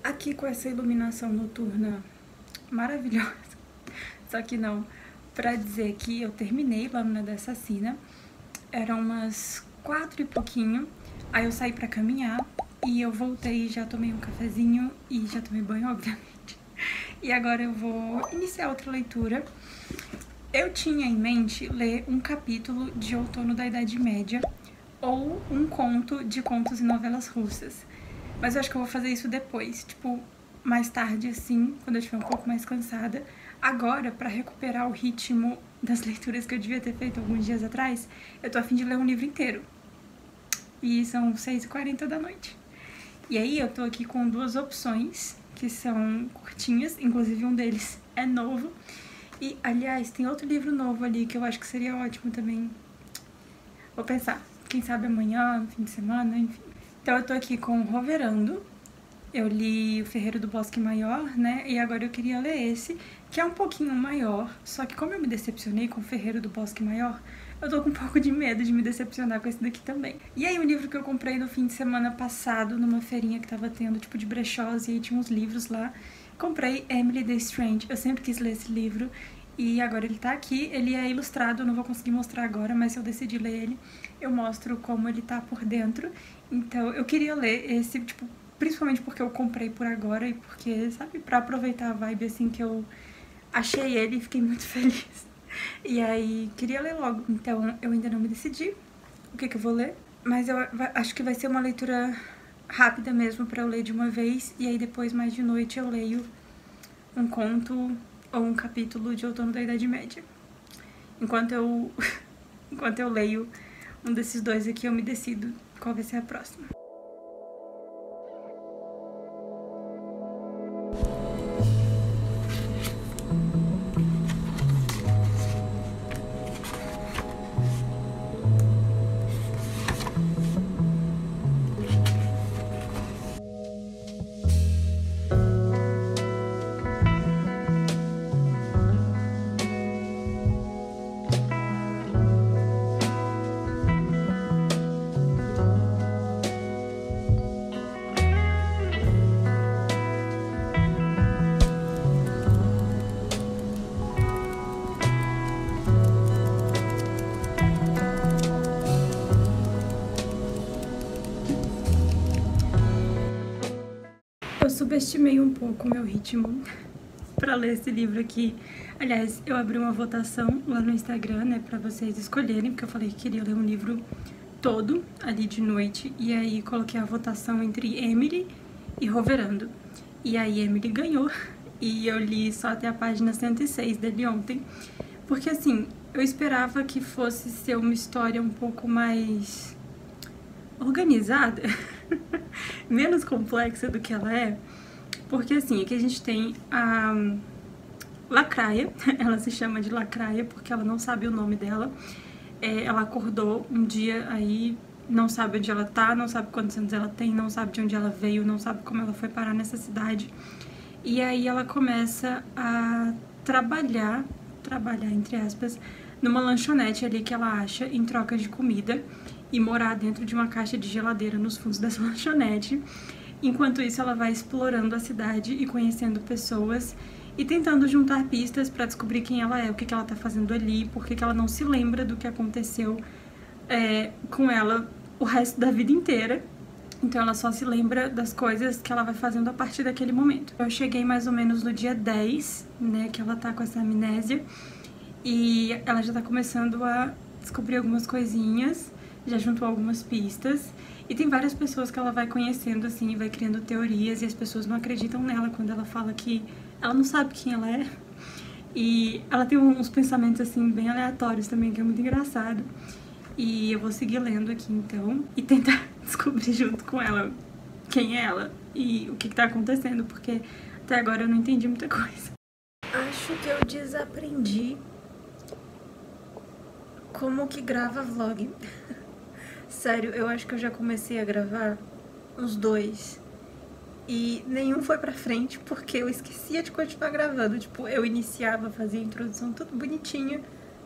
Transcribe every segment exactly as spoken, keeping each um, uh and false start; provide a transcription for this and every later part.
aqui com essa iluminação noturna maravilhosa, só que não, pra dizer que eu terminei Lâmina da Assassina, eram umas quatro e pouquinho, aí eu saí pra caminhar e eu voltei, já tomei um cafezinho e já tomei banho, obviamente, e agora eu vou iniciar outra leitura. Eu tinha em mente ler um capítulo de Outono da Idade Média ou um conto de contos e novelas russas, mas eu acho que eu vou fazer isso depois, tipo, mais tarde assim, quando eu estiver um pouco mais cansada. Agora, pra recuperar o ritmo das leituras que eu devia ter feito alguns dias atrás, eu tô a fim de ler um livro inteiro. E são seis e quarenta da noite. E aí eu tô aqui com duas opções, que são curtinhas, inclusive um deles é novo. E, aliás, tem outro livro novo ali que eu acho que seria ótimo também. Vou pensar, quem sabe amanhã, fim de semana, enfim. Então eu tô aqui com Roverando. Eu li O Ferreiro do Bosque Maior, né, e agora eu queria ler esse, que é um pouquinho maior, só que como eu me decepcionei com O Ferreiro do Bosque Maior, eu tô com um pouco de medo de me decepcionar com esse daqui também. E aí um livro que eu comprei no fim de semana passado, numa feirinha que tava tendo, tipo, de brechós, e aí tinha uns livros lá, comprei Emily the Strange. Eu sempre quis ler esse livro, e agora ele tá aqui. Ele é ilustrado, eu não vou conseguir mostrar agora, mas se eu decidir ler ele, eu mostro como ele tá por dentro. Então eu queria ler esse, tipo, principalmente porque eu comprei por agora e porque, sabe, pra aproveitar a vibe assim que eu achei ele e fiquei muito feliz. E aí, queria ler logo, então eu ainda não me decidi o que que eu vou ler, mas eu acho que vai ser uma leitura rápida mesmo pra eu ler de uma vez, e aí depois, mais de noite, eu leio um conto ou um capítulo de Outono da Idade Média. Enquanto eu, enquanto eu leio um desses dois aqui, eu me decido qual vai ser a próxima. Eu subestimei um pouco o meu ritmo pra ler esse livro aqui. Aliás, eu abri uma votação lá no Instagram, né, pra vocês escolherem, porque eu falei que queria ler um livro todo ali de noite, e aí coloquei a votação entre Emily e Roverando. E aí Emily ganhou, e eu li só até a página cento e seis dele ontem, porque assim, eu esperava que fosse ser uma história um pouco mais organizada, menos complexa do que ela é, porque assim, aqui a gente tem a Lacraia, ela se chama de Lacraia porque ela não sabe o nome dela, é, ela acordou um dia aí, não sabe onde ela tá, não sabe quantos anos ela tem, não sabe de onde ela veio, não sabe como ela foi parar nessa cidade, e aí ela começa a trabalhar, trabalhar entre aspas, numa lanchonete ali que ela acha em troca de comida, e morar dentro de uma caixa de geladeira nos fundos dessa lanchonete. Enquanto isso, ela vai explorando a cidade e conhecendo pessoas e tentando juntar pistas pra descobrir quem ela é, o que que ela tá fazendo ali, porque que ela não se lembra do que aconteceu é, com ela o resto da vida inteira. Então ela só se lembra das coisas que ela vai fazendo a partir daquele momento. Eu cheguei mais ou menos no dia dez, né, que ela tá com essa amnésia, e ela já tá começando a descobrir algumas coisinhas, já juntou algumas pistas, e tem várias pessoas que ela vai conhecendo, assim, e vai criando teorias, e as pessoas não acreditam nela quando ela fala que ela não sabe quem ela é. E ela tem uns pensamentos, assim, bem aleatórios também, que é muito engraçado. E eu vou seguir lendo aqui, então, e tentar descobrir junto com ela quem é ela e o que que tá acontecendo, porque até agora eu não entendi muita coisa. Acho que eu desaprendi como que grava vlog. Sério, eu acho que eu já comecei a gravar uns dois e nenhum foi pra frente porque eu esquecia de continuar gravando. Tipo, eu iniciava, fazia a introdução tudo bonitinho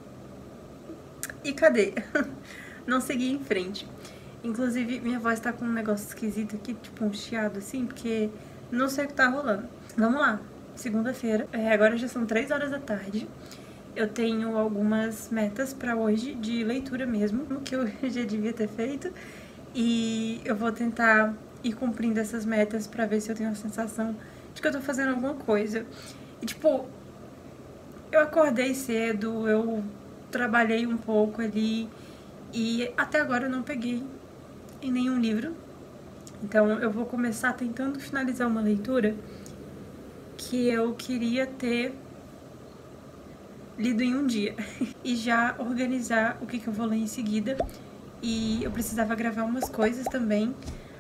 e cadê? Não segui em frente. Inclusive, minha voz tá com um negócio esquisito aqui, tipo um chiado assim, porque Não sei o que tá rolando. Vamos lá, segunda-feira, é, agora já são três horas da tarde. Eu tenho algumas metas pra hoje de leitura mesmo, que eu já devia ter feito. E eu vou tentar ir cumprindo essas metas pra ver se eu tenho a sensação de que eu tô fazendo alguma coisa. E tipo, eu acordei cedo, eu trabalhei um pouco ali e até agora eu não peguei em nenhum livro. Então eu vou começar tentando finalizar uma leitura que eu queria ter lido em um dia e já organizar o que, que eu vou ler em seguida. E eu precisava gravar umas coisas também.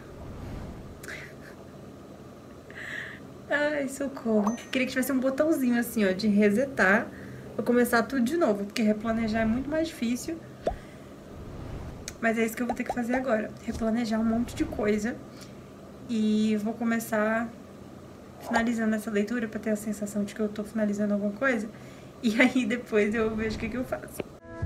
Ai, socorro. Queria que tivesse um botãozinho assim, ó, de resetar pra começar tudo de novo, porque replanejar é muito mais difícil. Mas é isso que eu vou ter que fazer agora, replanejar um monte de coisa. E vou começar finalizando essa leitura pra ter a sensação de que eu tô finalizando alguma coisa. E aí depois eu vejo o que, que eu faço.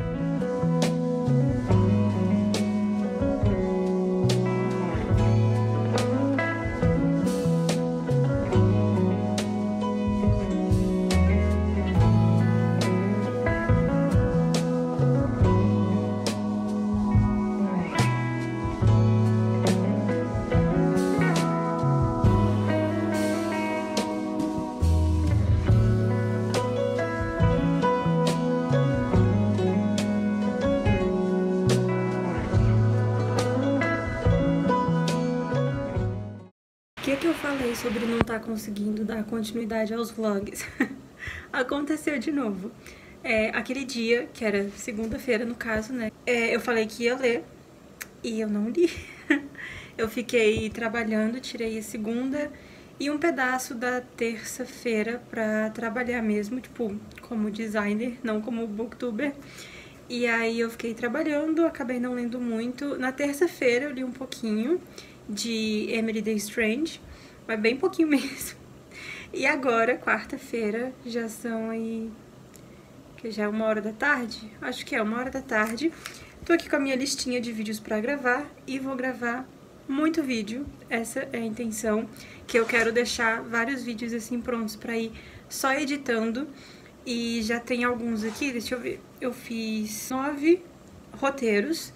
O que, que eu falei sobre não estar conseguindo dar continuidade aos vlogs? Aconteceu de novo. É, aquele dia, que era segunda-feira no caso, né? É, eu falei que ia ler e eu não li. Eu fiquei trabalhando, tirei a segunda e um pedaço da terça-feira pra trabalhar mesmo, tipo, como designer, não como booktuber. E aí eu fiquei trabalhando, acabei não lendo muito. Na terça-feira eu li um pouquinho de Emily the Strange, mas bem pouquinho mesmo. E agora, quarta-feira, já são aí, que já é uma hora da tarde? Acho que é uma hora da tarde. Tô aqui com a minha listinha de vídeos pra gravar e vou gravar muito vídeo. Essa é a intenção, que eu quero deixar vários vídeos assim prontos pra ir só editando. E já tem alguns aqui, deixa eu ver. Eu fiz nove roteiros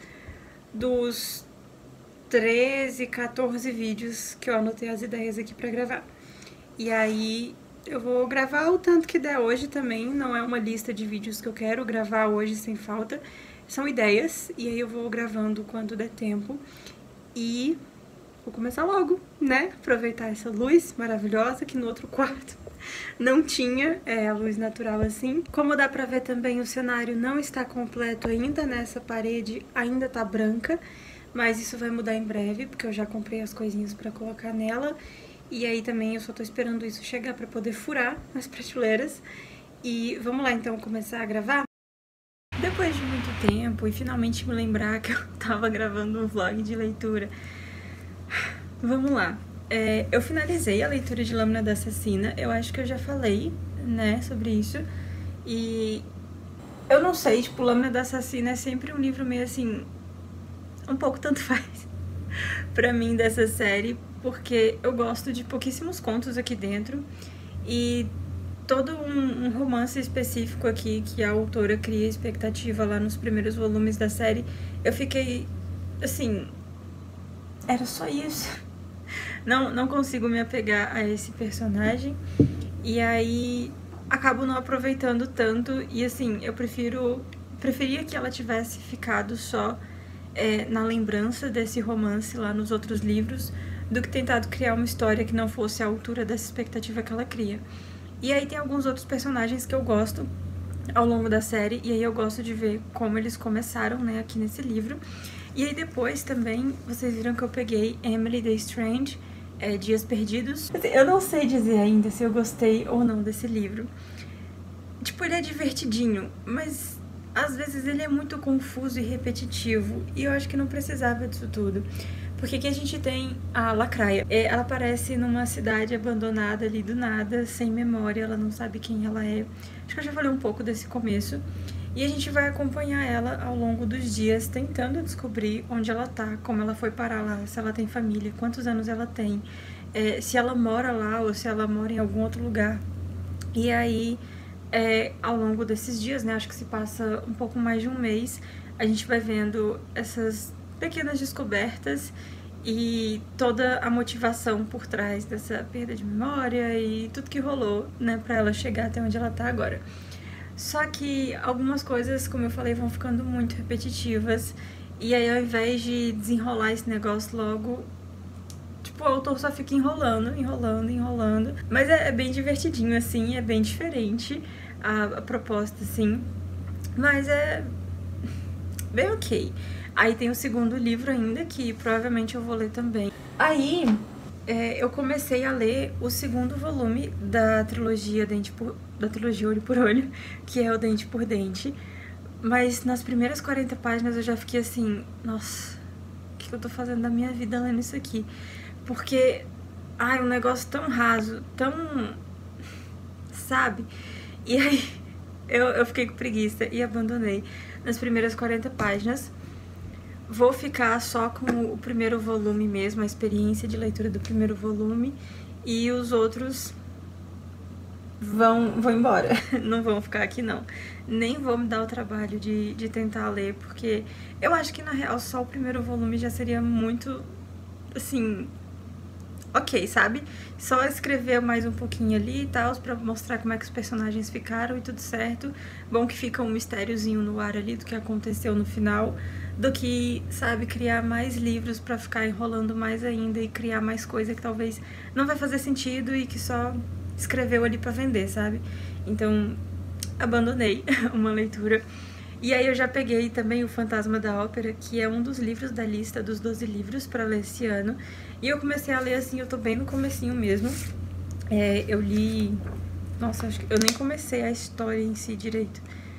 dos treze, quatorze vídeos que eu anotei as ideias aqui pra gravar. E aí eu vou gravar o tanto que der hoje também, não é uma lista de vídeos que eu quero gravar hoje sem falta, são ideias, e aí eu vou gravando quando der tempo. E vou começar logo, né? Aproveitar essa luz maravilhosa que no outro quarto não tinha, é, a luz natural assim. Como dá pra ver também, o cenário não está completo ainda, né? Essa parede ainda tá branca. Mas isso vai mudar em breve, porque eu já comprei as coisinhas pra colocar nela. E aí também eu só tô esperando isso chegar pra poder furar as prateleiras. E vamos lá então começar a gravar? Depois de muito tempo e finalmente me lembrar que eu tava gravando um vlog de leitura. Vamos lá. É, eu finalizei a leitura de Lâmina da Assassina. Eu acho que eu já falei, né, sobre isso. E eu não sei, tipo, Lâmina da Assassina é sempre um livro meio assim... um pouco tanto faz pra mim dessa série, porque eu gosto de pouquíssimos contos aqui dentro e todo um, um romance específico aqui que a autora cria expectativa lá nos primeiros volumes da série. Eu fiquei, assim, era só isso. Não, não consigo me apegar a esse personagem e aí acabo não aproveitando tanto e assim, eu prefiro, preferia que ela tivesse ficado só É, na lembrança desse romance lá nos outros livros, do que tentado criar uma história que não fosse à altura dessa expectativa que ela cria. E aí tem alguns outros personagens que eu gosto ao longo da série, e aí eu gosto de ver como eles começaram, né, aqui nesse livro. E aí depois também, vocês viram que eu peguei Emily the Strange, é, Dias Perdidos. Eu não sei dizer ainda se eu gostei ou não desse livro. Tipo, ele é divertidinho, mas... às vezes ele é muito confuso e repetitivo, e eu acho que não precisava disso tudo. Porque aqui a gente tem a Lacraia. Ela aparece numa cidade abandonada ali do nada, sem memória, ela não sabe quem ela é. Acho que eu já falei um pouco desse começo. E a gente vai acompanhar ela ao longo dos dias, tentando descobrir onde ela tá, como ela foi parar lá, se ela tem família, quantos anos ela tem. é, se ela mora lá ou se ela mora em algum outro lugar. E aí, é, ao longo desses dias, né, acho que se passa um pouco mais de um mês, a gente vai vendo essas pequenas descobertas e toda a motivação por trás dessa perda de memória e tudo que rolou, né, pra ela chegar até onde ela tá agora. Só que algumas coisas, como eu falei, vão ficando muito repetitivas, e aí ao invés de desenrolar esse negócio logo, tipo, o autor só fica enrolando, enrolando, enrolando. Mas é, é bem divertidinho, assim, é bem diferente a, a proposta, assim. Mas é bem ok. Aí tem o segundo livro ainda, que provavelmente eu vou ler também. Aí é, eu comecei a ler o segundo volume da trilogia Dente por, da trilogia Olho por Olho, que é o Dente por Dente. Mas nas primeiras quarenta páginas eu já fiquei assim, nossa, o que eu tô fazendo da minha vida lendo isso aqui? Porque, ai, um negócio tão raso, tão... sabe? E aí eu, eu fiquei com preguiça e abandonei nas primeiras quarenta páginas. Vou ficar só com o primeiro volume mesmo, a experiência de leitura do primeiro volume, e os outros vão, vão embora, não vão ficar aqui não. Nem vou me dar o trabalho de, de tentar ler, porque eu acho que na real só o primeiro volume já seria muito, assim, ok, sabe? Só escrever mais um pouquinho ali e tal, pra mostrar como é que os personagens ficaram e tudo certo. Bom que fica um mistériozinho no ar ali do que aconteceu no final, do que, sabe, criar mais livros pra ficar enrolando mais ainda e criar mais coisa que talvez não vai fazer sentido e que só escreveu ali pra vender, sabe? Então, abandonei uma leitura. E aí eu já peguei também o Fantasma da Ópera, que é um dos livros da lista dos doze livros pra ler esse ano. E eu comecei a ler assim, eu tô bem no comecinho mesmo. É, eu li... Nossa, acho que eu nem comecei a história em si direito.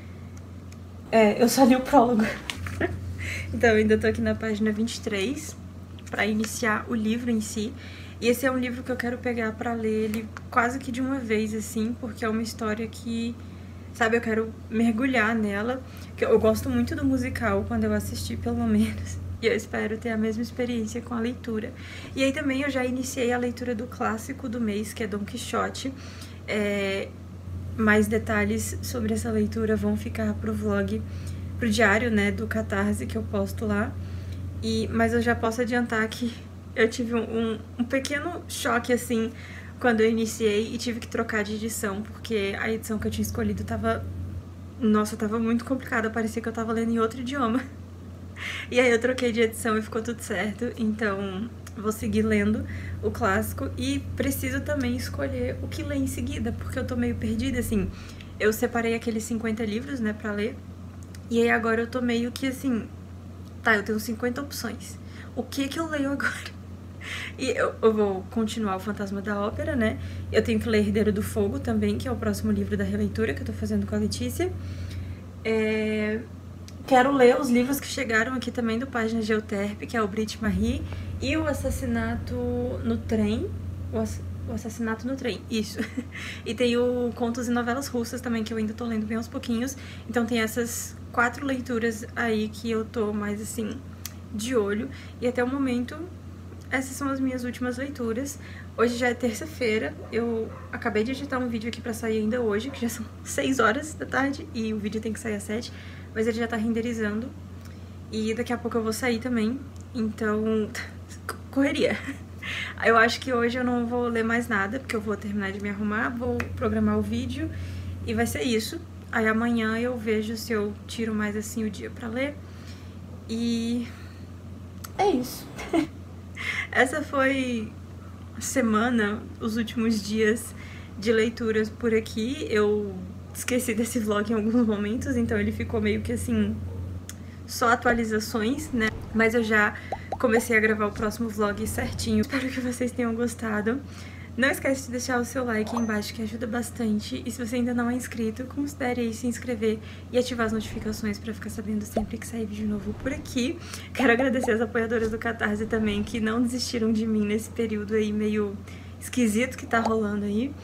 É, eu só li o prólogo. Então, eu ainda tô aqui na página vinte e três, pra iniciar o livro em si. E esse é um livro que eu quero pegar pra ler ele quase que de uma vez, assim, porque é uma história que, sabe, eu quero mergulhar nela. Que eu gosto muito do musical, quando eu assisti, pelo menos. E eu espero ter a mesma experiência com a leitura. E aí também eu já iniciei a leitura do clássico do mês, que é Dom Quixote. É... Mais detalhes sobre essa leitura vão ficar pro vlog, pro diário, né, do Catarse que eu posto lá. E, mas eu já posso adiantar que eu tive um, um, um pequeno choque, assim, quando eu iniciei e tive que trocar de edição, porque a edição que eu tinha escolhido tava... Nossa, tava muito complicada, parecia que eu tava lendo em outro idioma. E aí eu troquei de edição e ficou tudo certo, então vou seguir lendo o clássico e preciso também escolher o que ler em seguida, porque eu tô meio perdida, assim. Eu separei aqueles cinquenta livros, né, pra ler, e aí agora eu tô meio que assim, tá, eu tenho cinquenta opções, o que que eu leio agora? E eu, eu vou continuar o Fantasma da Ópera, né, eu tenho que ler Herdeiro do Fogo também, que é o próximo livro da releitura que eu tô fazendo com a Letícia. É... Quero ler os livros que chegaram aqui também do Páginas de Euterpe, que é o Brit Marie e o Assassinato no Trem. O, ass... o Assassinato no Trem, isso. E tem o Contos e Novelas Russas também, que eu ainda tô lendo bem aos pouquinhos. Então tem essas quatro leituras aí que eu tô mais, assim, de olho. E até o momento, essas são as minhas últimas leituras. Hoje já é terça-feira, eu acabei de editar um vídeo aqui pra sair ainda hoje, que já são seis horas da tarde, e o vídeo tem que sair às sete. Mas ele já tá renderizando. E daqui a pouco eu vou sair também. Então, correria. Eu acho que hoje eu não vou ler mais nada, porque eu vou terminar de me arrumar, vou programar o vídeo e vai ser isso. Aí amanhã eu vejo se eu tiro mais assim o dia pra ler. E é isso. Essa foi a semana, os últimos dias de leituras por aqui. Eu esqueci desse vlog em alguns momentos, então ele ficou meio que assim, só atualizações, né? Mas eu já comecei a gravar o próximo vlog certinho. Espero que vocês tenham gostado. Não esquece de deixar o seu like aí embaixo, que ajuda bastante. E se você ainda não é inscrito, considere aí se inscrever e ativar as notificações pra ficar sabendo sempre que sair vídeo novo por aqui. Quero agradecer as apoiadoras do Catarse também, que não desistiram de mim nesse período aí meio esquisito que tá rolando aí.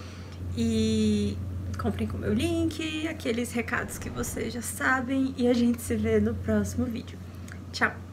E comprem com o meu link, aqueles recados que vocês já sabem, e a gente se vê no próximo vídeo. Tchau!